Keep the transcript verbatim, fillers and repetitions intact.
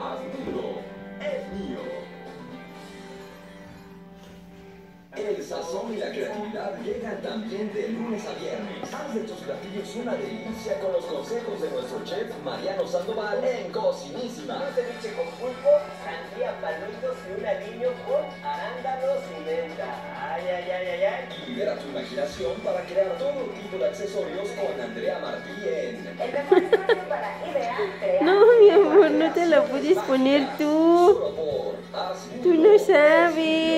Hazlo, es mío. El sazón y la creatividad llegan también de lunes a viernes. Haz de tus platillos una delicia con los consejos de nuestro chef Mariano Sandoval en Cocinísima. Un ceviche con pulpo, sandía, paluchos y un aliño con arándanos y menta. Ay, ay, ay, ay, ay. Libera tu imaginación para crear todo tipo de accesorios con Andrea Martí en... El mejor espacio para idear, crear. No, mi amor, no te la puedes poner tú. Solo por Hazlo. Tú no sabes.